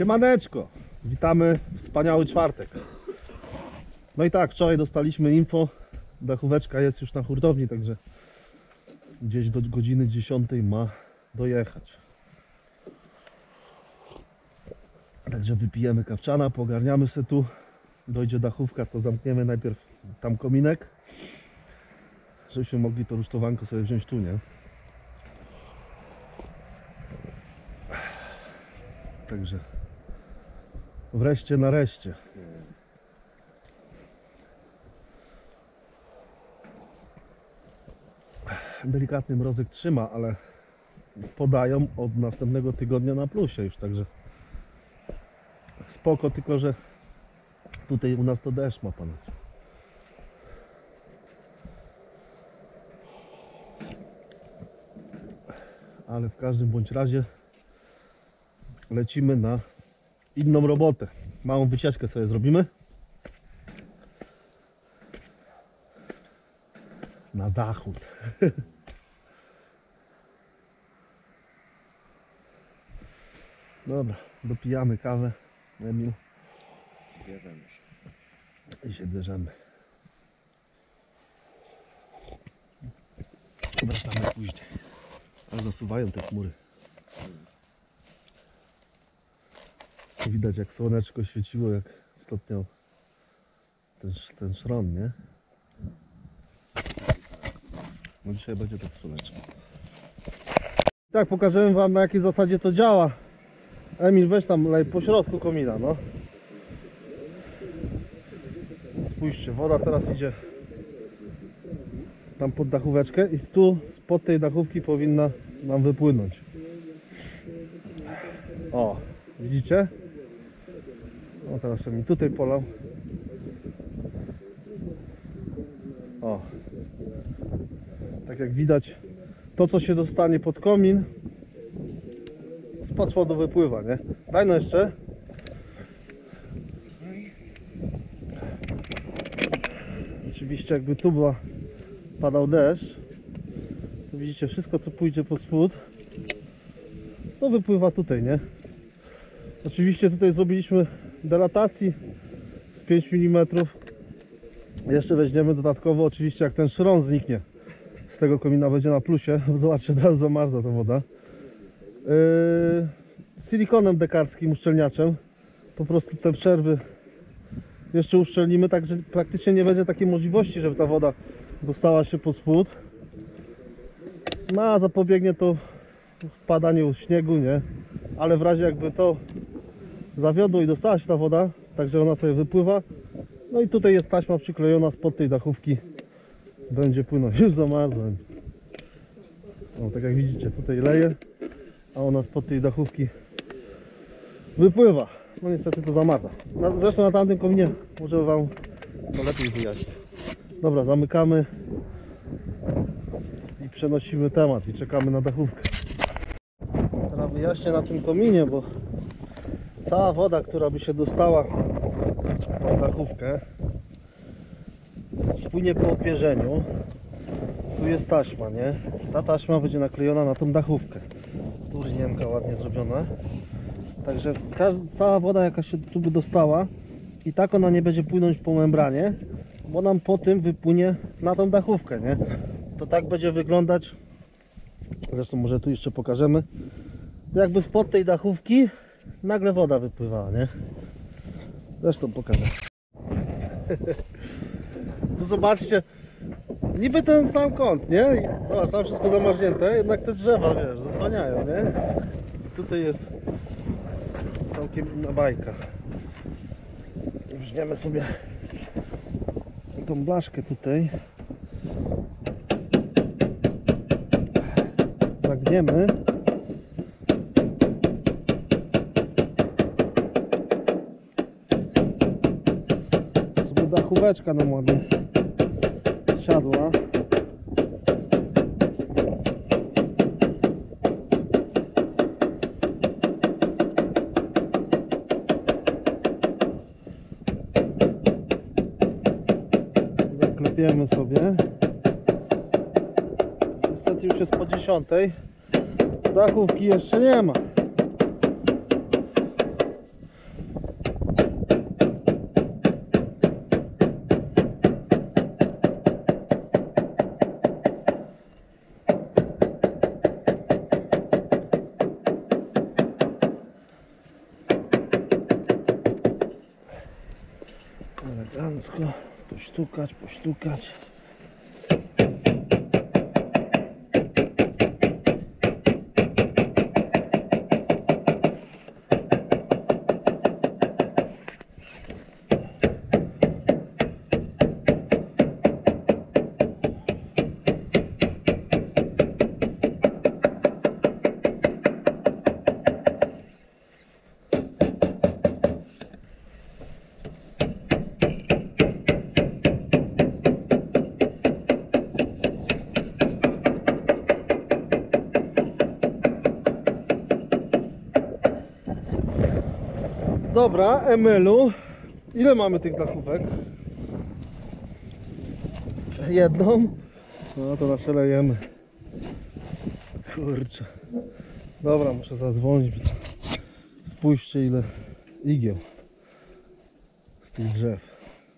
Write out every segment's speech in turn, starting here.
Siemaneczko, witamy w wspaniały czwartek. No i tak, wczoraj dostaliśmy info, dachóweczka jest już na hurtowni, także gdzieś do godziny 10 ma dojechać. Także wypijemy kawczana, pogarniamy se tu, dojdzie dachówka, to zamkniemy najpierw tam kominek, żebyśmy mogli to rusztowanko sobie wziąć tu, nie? Także wreszcie nareszcie. Delikatny mrozek trzyma, ale podają od następnego tygodnia na plusie już, także spoko, tylko że tutaj u nas to deszcz ma padać. Ale w każdym bądź razie lecimy na inną robotę. Małą wycieczkę sobie zrobimy na zachód. Dobra, dopijamy kawę, Emil. Bierzemy się. I się bierzemy. Wracamy później. Ale zasuwają te chmury. Widać, jak słoneczko świeciło, jak stopniał ten szron, nie? No dzisiaj będzie tak słoneczko. Tak, pokażemy wam, na jakiej zasadzie to działa. Emil, weź tam lej po środku komina, no. Spójrzcie, woda teraz idzie tam pod dachóweczkę i tu spod tej dachówki powinna nam wypłynąć. O, widzicie? O, teraz mi tutaj polał. O, tak jak widać, to co się dostanie pod komin, spod spodu wypływa, nie? Daj no jeszcze. Oczywiście jakby tu padał deszcz, to widzicie, wszystko co pójdzie pod spód, to wypływa tutaj, nie? Oczywiście tutaj zrobiliśmy delatacji z 5 mm. Jeszcze weźmiemy dodatkowo, oczywiście jak ten szron zniknie z tego komina, będzie na plusie. Zobaczcie, teraz zamarza ta woda. Silikonem dekarskim, uszczelniaczem. Po prostu te przerwy jeszcze uszczelnimy, tak że praktycznie nie będzie takiej możliwości, żeby ta woda dostała się pod spód. No a zapobiegnie to wpadaniu śniegu, nie? Ale w razie jakby to zawiodło i dostała się ta woda, także ona sobie wypływa. No i tutaj jest taśma przyklejona spod tej dachówki. Będzie płynąć. Już zamarzłem. No, tak jak widzicie, tutaj leje, a ona spod tej dachówki wypływa. No niestety to zamarza. Zresztą na tamtym kominie może wam to lepiej wyjaśnię. Dobra, zamykamy i przenosimy temat i czekamy na dachówkę. Teraz wyjaśnię na tym kominie, bo cała woda, która by się dostała pod dachówkę, spłynie po opierzeniu. Tu jest taśma, nie? Ta taśma będzie naklejona na tą dachówkę. Tu linienka ładnie zrobiona. Także cała woda, jaka się tu by dostała, i tak ona nie będzie płynąć po membranie, bo nam po tym wypłynie na tą dachówkę, nie? To tak będzie wyglądać. Zresztą może tu jeszcze pokażemy. Jakby spod tej dachówki nagle woda wypływała, nie? Zresztą pokażę. Tu zobaczcie, niby ten sam kąt, nie? Zobacz, tam wszystko zamarznięte, jednak te drzewa, wiesz, zasłaniają, nie? I tutaj jest całkiem inna bajka. Weźmiemy sobie tą blaszkę tutaj. Zagniemy. Sobie dachóweczka nam ładnie siadła. Zaklepiemy sobie. Niestety już jest po 10. Dachówki jeszcze nie ma. elegancko pośtukać, pośtukać. Dobra, Emelu, ile mamy tych dachówek? Jedną? No to naszalejemy. Kurczę. Dobra, muszę zadzwonić. Spójrzcie, ile igieł z tych drzew.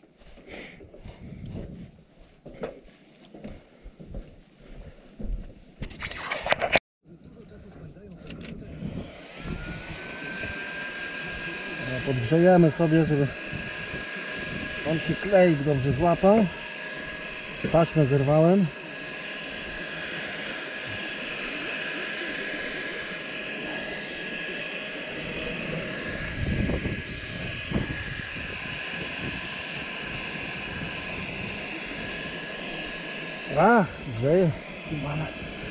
Podgrzejemy sobie, żeby on się kleik dobrze złapał. Taśmę zerwałem. A, grzeje, skubane.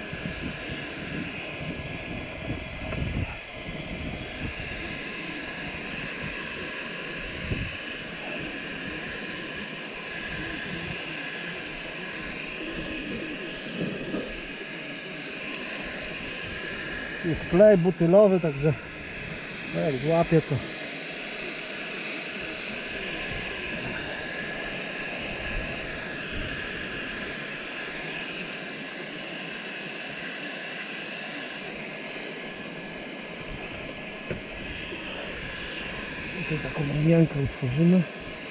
Jest klej butylowy, także no jak złapię to tutaj taką rynienkę utworzymy.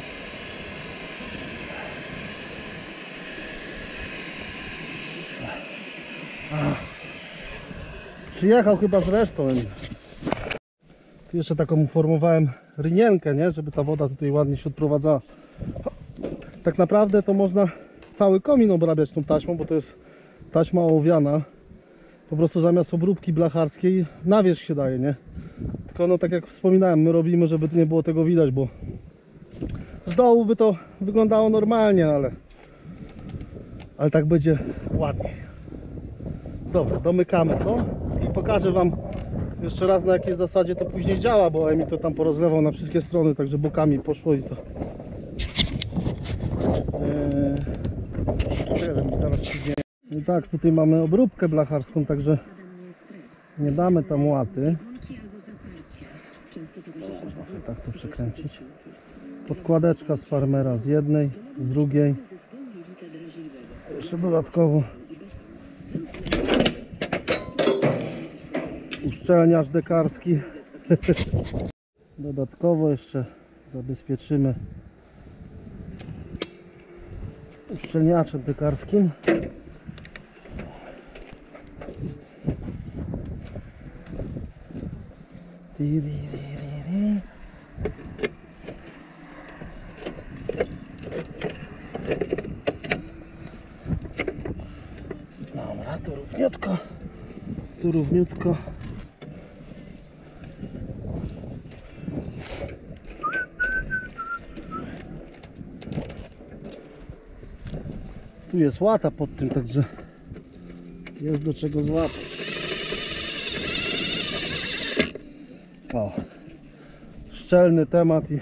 Przyjechał chyba z resztą. Tu jeszcze taką formowałem rynienkę, nie? Żeby ta woda tutaj ładnie się odprowadzała. Tak naprawdę to można cały komin obrabiać tą taśmą, bo to jest taśma ołowiana. Po prostu zamiast obróbki blacharskiej na wierzch się daje, nie? Tylko no tak jak wspominałem, my robimy, żeby nie było tego widać, bo z dołu by to wyglądało normalnie, ale tak będzie ładniej. Dobra, domykamy to i pokażę Wam jeszcze raz, na jakiej zasadzie to później działa, bo Emi to tam porozlewał na wszystkie strony, także bokami poszło i to zaraz się zmieni. I tak, tutaj mamy obróbkę blacharską, także nie damy tam łaty. Można sobie tak to przekręcić. Podkładeczka z farmera z jednej, z drugiej. Jeszcze dodatkowo uszczelniacz dekarski. Dodatkowo jeszcze zabezpieczymy uszczelniaczem dekarskim. Dobra, tu równiutko. Tu równiutko. Tu jest łata pod tym, także jest do czego złapać. O, szczelny temat i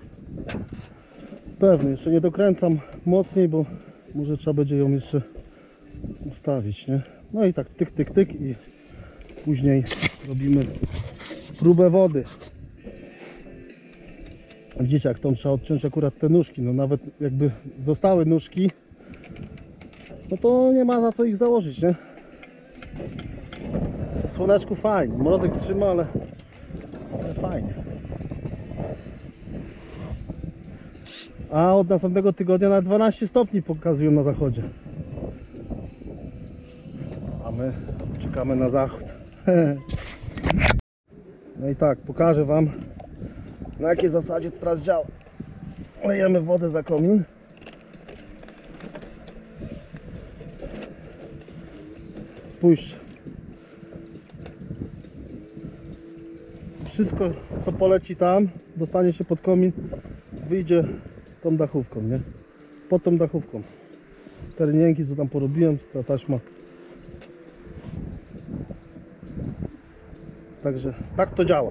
pewny, jeszcze nie dokręcam mocniej, bo może trzeba będzie ją jeszcze ustawić, nie? No i tak tyk, tyk, tyk i później robimy próbę wody. Widzicie, jak tą trzeba odciąć akurat te nóżki, no nawet jakby zostały nóżki, no to nie ma za co ich założyć, nie? W słoneczku fajnie, mrozek trzyma, ale fajnie. A od następnego tygodnia na 12 stopni pokazują na zachodzie. A my czekamy na zachód. No i tak, pokażę Wam, na jakiej zasadzie to teraz działa. Lejemy wodę za komin. Spójrzcie. Wszystko, co poleci tam, dostanie się pod komin, wyjdzie tą dachówką, nie? Pod tą dachówką. Te rynienki, co tam porobiłem, ta taśma. Także tak to działa.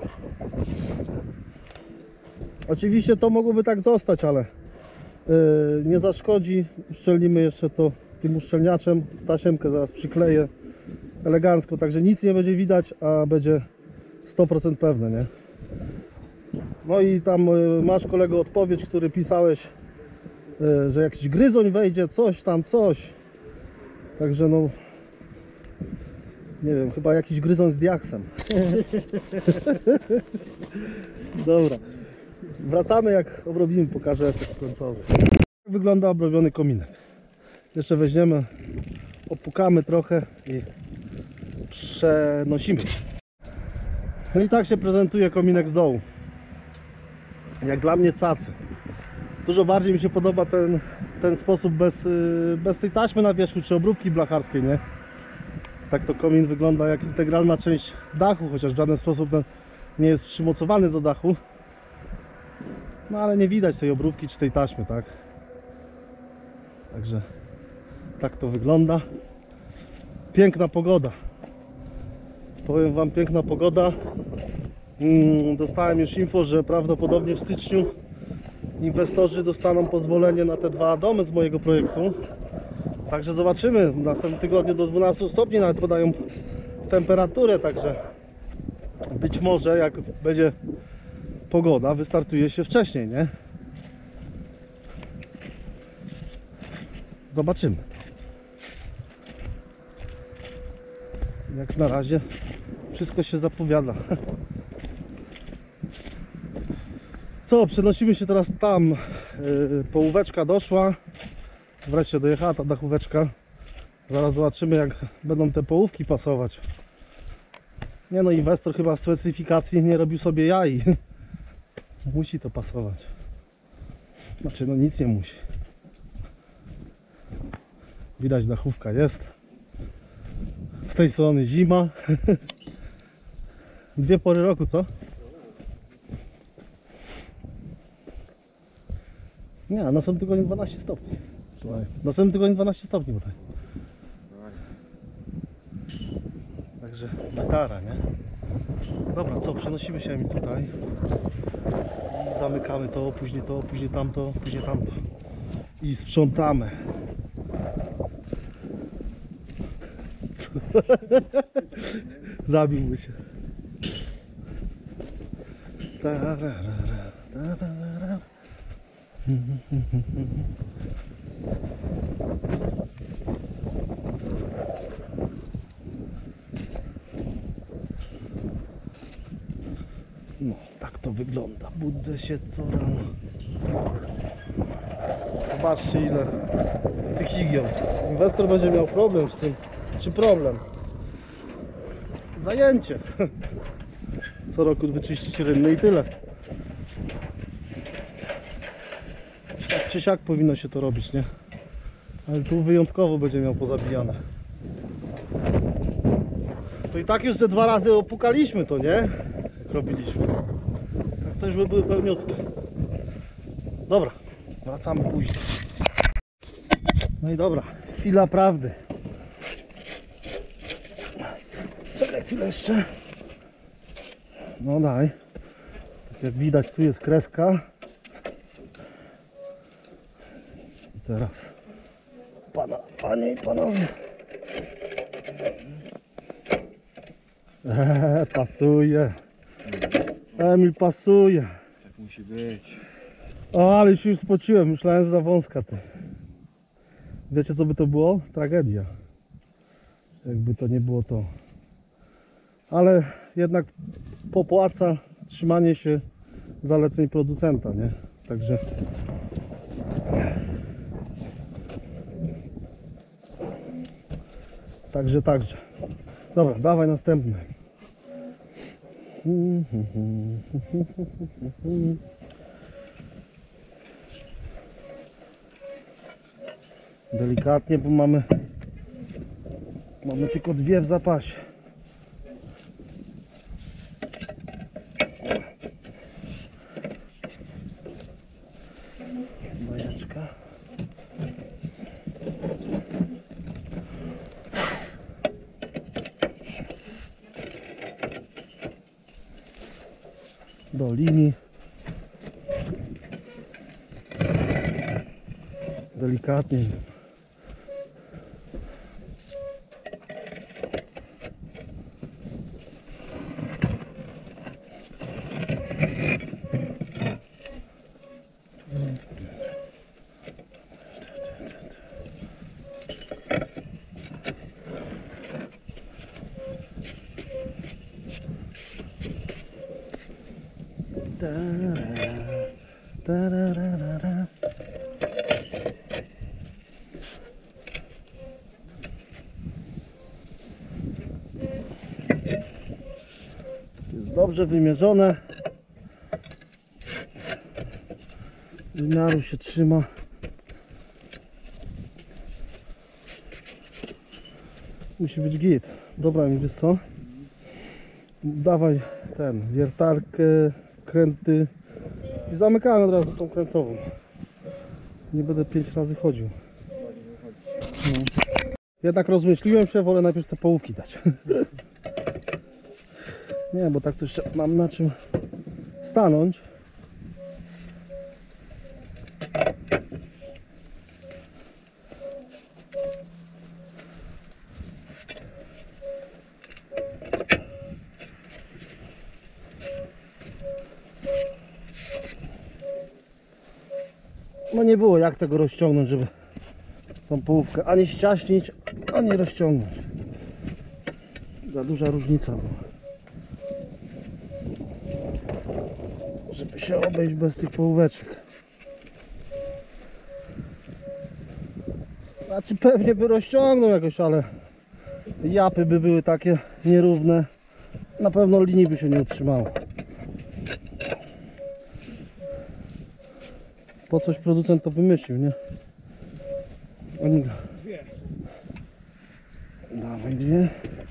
Oczywiście to mogłoby tak zostać, ale nie zaszkodzi. Uszczelnimy jeszcze to tym uszczelniaczem. Tasiemkę zaraz przykleję elegancko, także nic nie będzie widać, a będzie 100% pewne, nie? No i tam masz, kolego, odpowiedź, który pisałeś, że jakiś gryzoń wejdzie, coś tam, coś. Także no, nie wiem, chyba jakiś gryzoń z diaksem. Dobra. Wracamy, jak obrobimy, pokażę efekt końcowy. Jak wygląda obrobiony kominek. Jeszcze weźmiemy, opukamy trochę i przenosimy. No i tak się prezentuje kominek z dołu. Jak dla mnie cacy. Dużo bardziej mi się podoba ten sposób bez tej taśmy na wierzchu czy obróbki blacharskiej, nie? Tak to komin wygląda jak integralna część dachu, chociaż w żaden sposób nie jest przymocowany do dachu. No ale nie widać tej obróbki czy tej taśmy, tak? Także tak to wygląda. Piękna pogoda. Powiem wam, piękna pogoda. Dostałem już info, że prawdopodobnie w styczniu inwestorzy dostaną pozwolenie na te 2 domy z mojego projektu. Także zobaczymy. W następnym tygodniu do 12 stopni nawet podają temperaturę, także być może jak będzie pogoda, wystartuje się wcześniej, nie? Zobaczymy. Jak na razie wszystko się zapowiada. Co, przenosimy się teraz tam. Połóweczka doszła. Wreszcie dojechała ta dachóweczka. Zaraz zobaczymy, jak będą te połówki pasować. Nie no, inwestor chyba w specyfikacji nie robił sobie jaj. Musi to pasować. Znaczy, no nic nie musi. Widać, dachówka jest. Z tej strony zima. 2 pory roku, co? Nie, na następnym tygodniu 12 stopni. Słuchaj, na następnym tygodniu 12 stopni tutaj. Także gitara, nie? Dobra, co? Przenosimy się tutaj. I zamykamy to, później tamto, później tamto. I sprzątamy. Co? Zabiłby się. No, tak to wygląda. Budzę się co rano. Zobaczcie, ile tych igieł. Inwestor będzie miał problem z tym. Czy problem? Zajęcie. Co roku wyczyścić rynny i tyle. Tak czy siak powinno się to robić, nie? Ale tu wyjątkowo będzie miał pozabijane. To i tak już ze 2 razy opukaliśmy to, nie? Jak robiliśmy. Tak to już by były pełniutkie. Dobra, wracamy później. No i dobra, chwila prawdy. Czekaj chwilę jeszcze. No daj. Tak jak widać, tu jest kreska. I teraz panie i panowie. Pasuje. Emil, pasuje. Tak musi być. O, ale się już spociłem. Myślałem, że za wąska ty. Wiecie, co by to było? Tragedia. Jakby to nie było to. Ale jednak popłaca trzymanie się zaleceń producenta, nie? Także także. Dobra, dawaj następny. Delikatnie, bo mamy tylko dwie w zapasie. Bajeczka. Do linii. Delikatnie. Tararara. Jest dobrze wymierzone. Wymiaru się trzyma. Musi być git. Dobra, mi wiesz co? Dawaj wiertarkę, kręty i zamykamy od razu tą kręcową. Nie będę 5 razy chodził. No. Jednak rozmyśliłem się, wolę najpierw te połówki dać. Nie, bo tak to jeszcze mam na czym stanąć. No nie było jak tego rozciągnąć, żeby tą połówkę ani ściaśnić, ani rozciągnąć. Za duża różnica była. Żeby się obejść bez tych połóweczek. Znaczy pewnie by rozciągnął jakoś, ale japy by były takie nierówne. Na pewno linii by się nie utrzymało. Po coś producent to wymyślił, nie? Dwie. Dawaj dwie.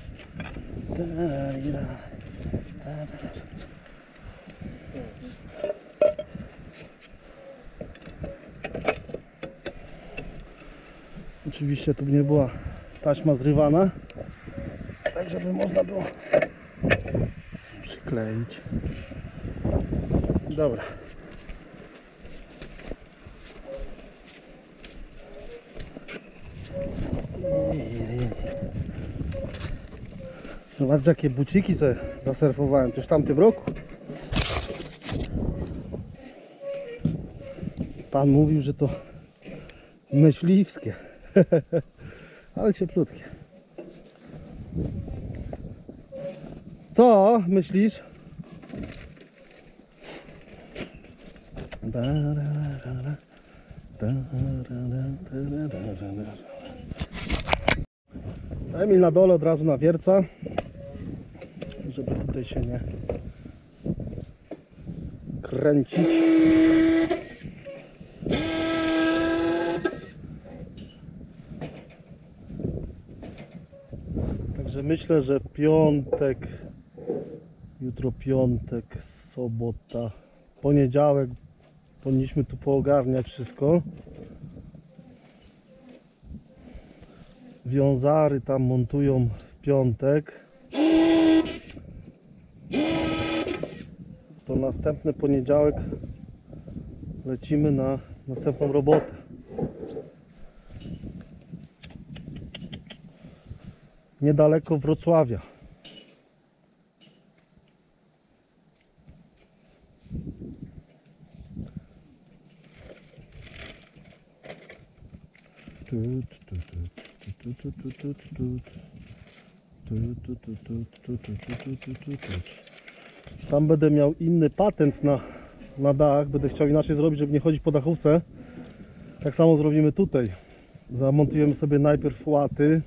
Oczywiście tu nie była taśma zrywana, tak żeby można było przykleić. Dobra. Zobaczcie jakie buciki sobie zasurfowałem też w tamtym roku. Pan mówił, że to myśliwskie. Ale cieplutkie. Co myślisz? Emil na dole od razu na wierca, żeby tutaj się nie kręcić. Także myślę, że piątek, jutro piątek, sobota, poniedziałek powinniśmy tu poogarniać wszystko. Wiązary tam montują w piątek. To następny poniedziałek lecimy na następną robotę. Niedaleko Wrocławia. Tam będę miał inny patent na dach. Będę chciał inaczej zrobić, żeby nie chodzić po dachówce. Tak samo zrobimy tutaj. Zamontujemy sobie najpierw łaty.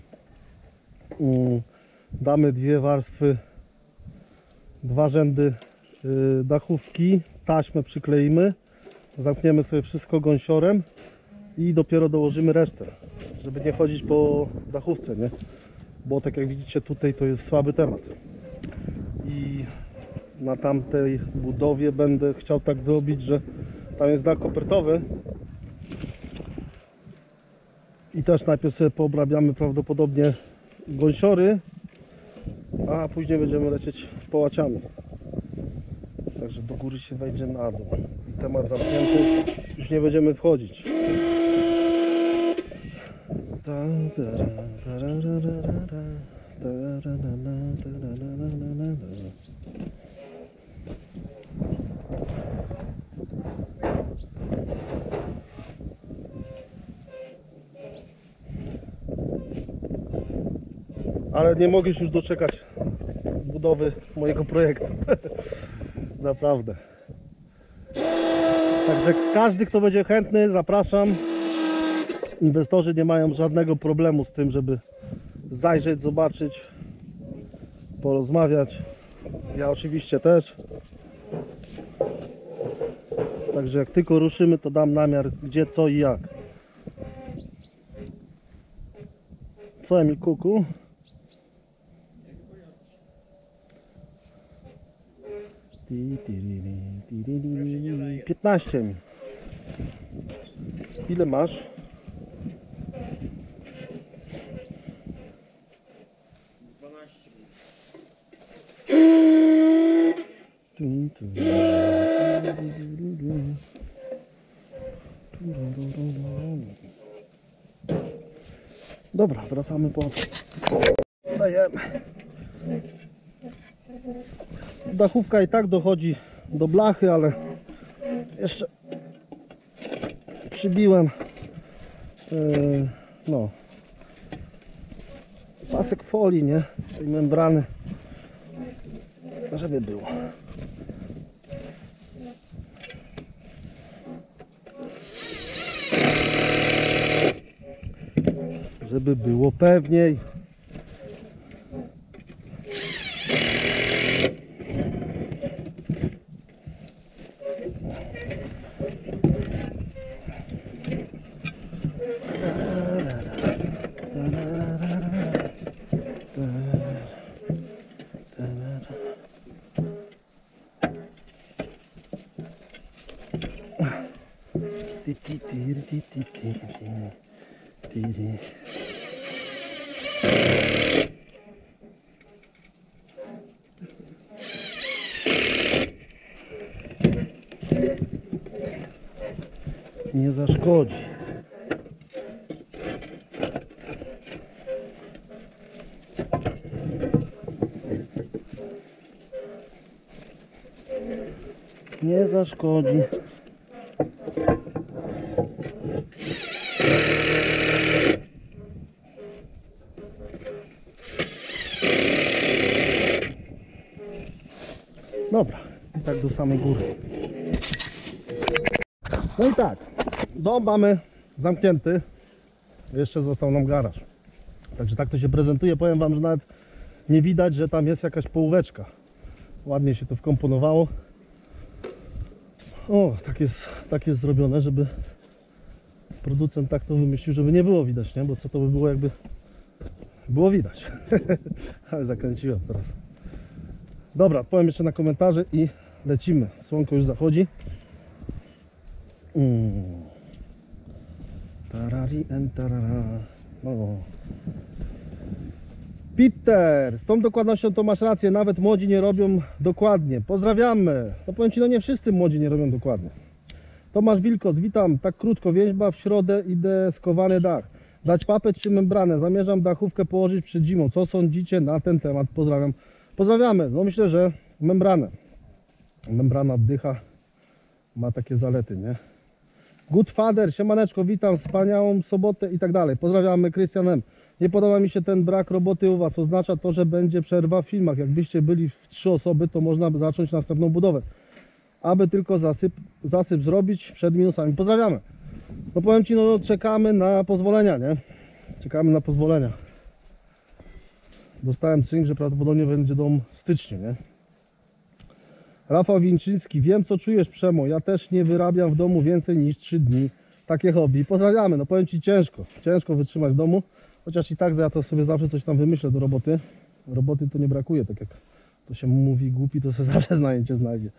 Damy dwie warstwy, dwa rzędy dachówki. Taśmę przykleimy. Zamkniemy sobie wszystko gąsiorem i dopiero dołożymy resztę, żeby nie chodzić po dachówce, nie? Bo tak jak widzicie tutaj to jest słaby temat i na tamtej budowie będę chciał tak zrobić, że tam jest dach kopertowy i też najpierw sobie poobrabiamy prawdopodobnie gąsiory, a później będziemy lecieć z połaciami. Także do góry się wejdzie na dół i temat zamknięty, już nie będziemy wchodzić. Ale nie mogę się już doczekać budowy mojego projektu. Naprawdę. Także każdy, kto będzie chętny, zapraszam. Inwestorzy nie mają żadnego problemu z tym, żeby zajrzeć, zobaczyć, porozmawiać. Ja oczywiście też. Także jak tylko ruszymy, to dam namiar gdzie, co i jak. Co, Emil Kuku? 15 mi. Ile masz? Dobra, wracamy po. Dajemy. Dachówka i tak dochodzi do blachy, ale jeszcze przybiłem no pasek folii, nie? Tej membrany, żeby było. Żeby było pewniej. Nie zaszkodzi. Nie zaszkodzi. Dobra, i tak do samej góry. No i tak, dom mamy zamknięty. Jeszcze został nam garaż. Także tak to się prezentuje. Powiem wam, że nawet nie widać, że tam jest jakaś połóweczka. Ładnie się to wkomponowało. O, tak jest zrobione, żeby producent tak to wymyślił, żeby nie było widać, nie? Bo co to by było, jakby było widać. Ale zakręciłem teraz. Dobra, powiem jeszcze na komentarze i lecimy. Słonko już zachodzi. Tarari en tarara. No. Peter, z tą dokładnością to masz rację, nawet młodzi nie robią dokładnie. Pozdrawiamy. No powiem ci, no nie wszyscy młodzi nie robią dokładnie. Tomasz Wilkos, witam. Tak krótko, więźba w środę i deskowany dach. Dać papę czy membranę? Zamierzam dachówkę położyć przed zimą. Co sądzicie na ten temat? Pozdrawiam. Pozdrawiamy. No myślę, że membranę. Membrana oddycha. Ma takie zalety, nie? Good Father, siemaneczko, witam, wspaniałą sobotę i tak dalej. Pozdrawiamy, Krystianem. Nie podoba mi się ten brak roboty u was. Oznacza to, że będzie przerwa w filmach. Jakbyście byli w 3 osoby, to można by zacząć następną budowę. Aby tylko zasyp zrobić przed minusami. Pozdrawiamy. No powiem ci, no czekamy na pozwolenia, nie? Czekamy na pozwolenia. Dostałem cynk, że prawdopodobnie będzie dom w styczniu, nie? Rafał Winczyński, wiem co czujesz, Przemo. Ja też nie wyrabiam w domu więcej niż 3 dni takie hobby. Pozdrawiamy, no powiem Ci ciężko wytrzymać w domu, chociaż i tak ja to sobie zawsze coś tam wymyślę do roboty. Roboty to nie brakuje, tak jak to się mówi, głupi to sobie zawsze zajęcie znajdzie.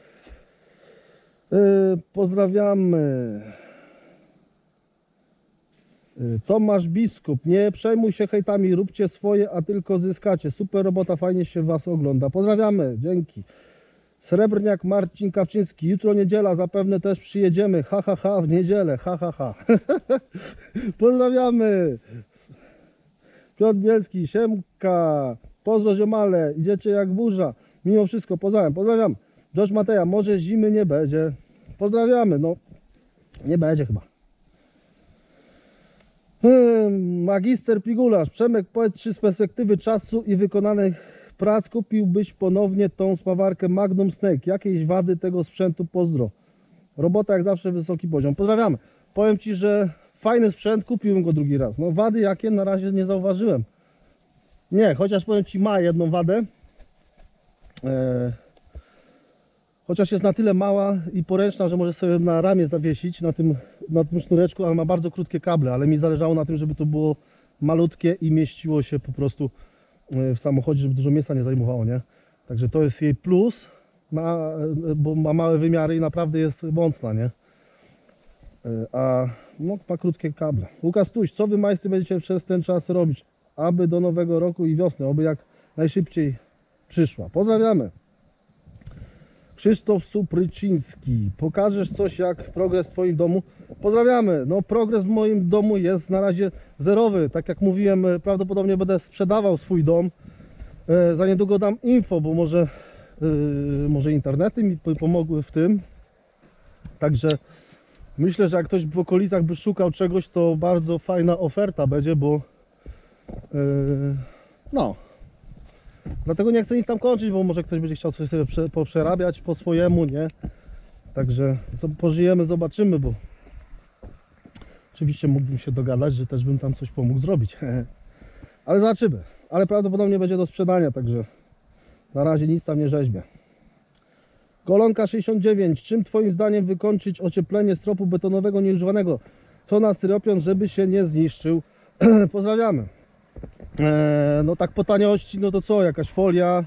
Pozdrawiamy. Tomasz Biskup, nie przejmuj się hejtami, róbcie swoje, a tylko zyskacie. Super robota, fajnie się Was ogląda. Pozdrawiamy, dzięki. Srebrniak Marcin Kawczyński, jutro niedziela, zapewne też przyjedziemy. Ha, ha, ha, w niedzielę, ha, ha, ha. Pozdrawiamy. Piotr Bielski, siemka. Pozdro ziomale, idziecie jak burza. Mimo wszystko, pozdrawiam. George Mateja, może zimy nie będzie. Pozdrawiamy, no nie będzie chyba. Magister Pigularz, Przemek, powiedz, czy z perspektywy czasu i wykonanych prac kupiłbyś ponownie tą spawarkę Magnum Snake? Jakieś wady tego sprzętu? Pozdro. Robota jak zawsze wysoki poziom. Pozdrawiamy. Powiem Ci, że fajny sprzęt, kupiłem go drugi raz. No wady jakie na razie nie zauważyłem. Nie, chociaż powiem Ci, ma jedną wadę. Chociaż jest na tyle mała i poręczna, że może sobie na ramię zawiesić na tym sznureczku, ale ma bardzo krótkie kable, ale mi zależało na tym, żeby to było malutkie i mieściło się po prostu w samochodzie, żeby dużo miejsca nie zajmowało, nie? Także to jest jej plus, bo ma małe wymiary i naprawdę jest mocna, nie? A no, ma krótkie kable. Łukasz Tuś, co Wy majstry będziecie przez ten czas robić, aby do nowego roku i wiosny, aby jak najszybciej przyszła? Pozdrawiamy. Krzysztof Supryciński, pokażesz coś jak progres w Twoim domu? Pozdrawiamy. No progres w moim domu jest na razie zerowy. Tak jak mówiłem, prawdopodobnie będę sprzedawał swój dom. Za niedługo dam info, bo może internety mi pomogły w tym. Także myślę, że jak ktoś w okolicach by szukał czegoś, to bardzo fajna oferta będzie, bo no. Dlatego nie chcę nic tam kończyć, bo może ktoś będzie chciał coś sobie poprzerabiać po swojemu, nie? Także pożyjemy, zobaczymy, bo oczywiście mógłbym się dogadać, że też bym tam coś pomógł zrobić. Ale zobaczymy. Ale prawdopodobnie będzie do sprzedania, także na razie nic tam nie rzeźbię. Golonka 69. Czym Twoim zdaniem wykończyć ocieplenie stropu betonowego nieużywanego? Co na styropian, żeby się nie zniszczył? Pozdrawiamy. No tak po taniości, no to co? Jakaś folia,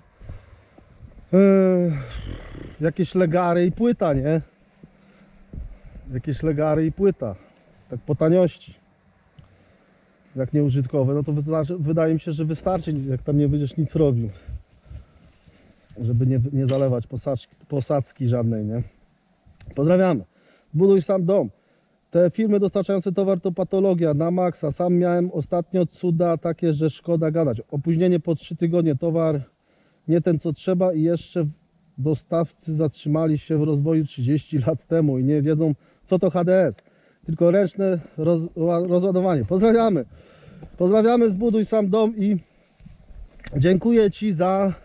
jakieś legary i płyta, nie? Jakieś legary i płyta. Tak po taniości. Jak nieużytkowe, no to wydaje mi się, że wystarczy, jak tam nie będziesz nic robił. Żeby nie zalewać posadzki żadnej, nie? Pozdrawiamy. Buduj sam dom. Te firmy dostarczające towar to patologia na maksa. Sam miałem ostatnio cuda takie, że szkoda gadać. Opóźnienie po 3 tygodnie, towar nie ten co trzeba i jeszcze dostawcy zatrzymali się w rozwoju 30 lat temu i nie wiedzą co to HDS. Tylko ręczne rozładowanie. Pozdrawiamy. Pozdrawiamy, zbuduj sam dom i dziękuję Ci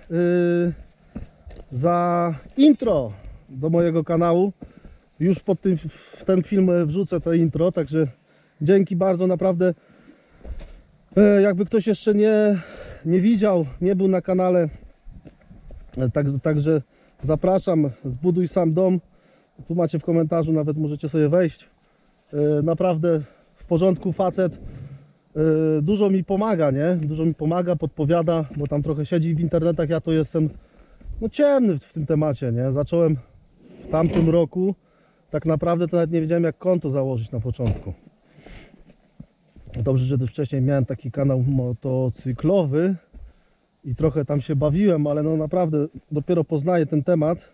za intro do mojego kanału. Już w ten film wrzucę to intro, także dzięki bardzo, naprawdę. Jakby ktoś jeszcze nie widział, nie był na kanale, także zapraszam, zbuduj sam dom. Tu macie w komentarzu, nawet możecie sobie wejść. Naprawdę w porządku facet. Dużo mi pomaga, nie? Dużo mi pomaga, podpowiada, bo tam trochę siedzi w internetach. Ja to jestem no, ciemny w tym temacie, nie? Zacząłem w tamtym roku. Tak naprawdę to nawet nie wiedziałem, jak konto założyć na początku. Dobrze, że wcześniej miałem taki kanał motocyklowy i trochę tam się bawiłem, ale no naprawdę dopiero poznaję ten temat.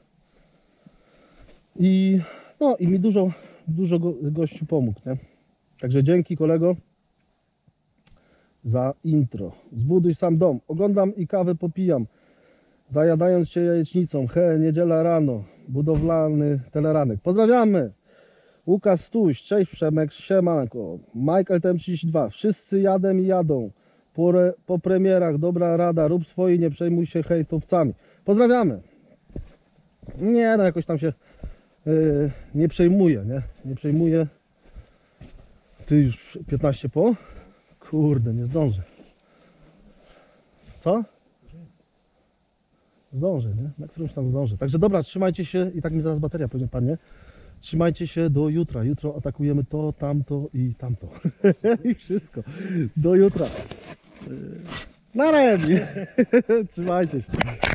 I mi dużo gościu pomógł, nie? Także dzięki kolego za intro. Zbuduj sam dom. Oglądam i kawę popijam, zajadając się jajecznicą. Niedziela rano. Budowlany teleranek. Pozdrawiamy. Łukasz Stuś, cześć Przemek, siemanko. Michael TM32, wszyscy jadą i jadą. Po premierach, dobra rada, rób swoje, nie przejmuj się hejtowcami. Pozdrawiamy. Nie, no jakoś tam się nie przejmuję, nie? Nie przejmuję. Ty już 15 po? Kurde, nie zdążę. Co? Zdążę, nie? Na którymś tam zdążę. Także dobra, trzymajcie się i tak mi zaraz bateria pewnie padnie. Trzymajcie się do jutra. Jutro atakujemy to, tamto i tamto. I wszystko. Do jutra. Na remi. Trzymajcie się.